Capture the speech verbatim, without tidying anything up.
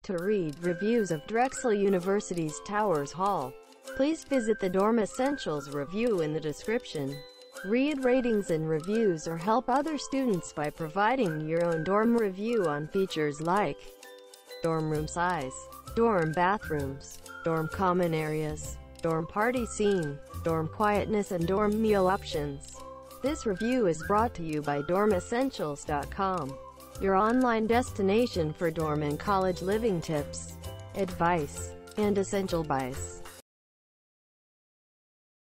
To read reviews of Drexel University's Towers Hall, please visit the Dorm Essentials review in the description. Read ratings and reviews or help other students by providing your own dorm review on features like dorm room size, dorm bathrooms, dorm common areas, dorm party scene, dorm quietness and dorm meal options. This review is brought to you by dorm essentials dot com, your online destination for dorm and college living tips, advice, and essential buys.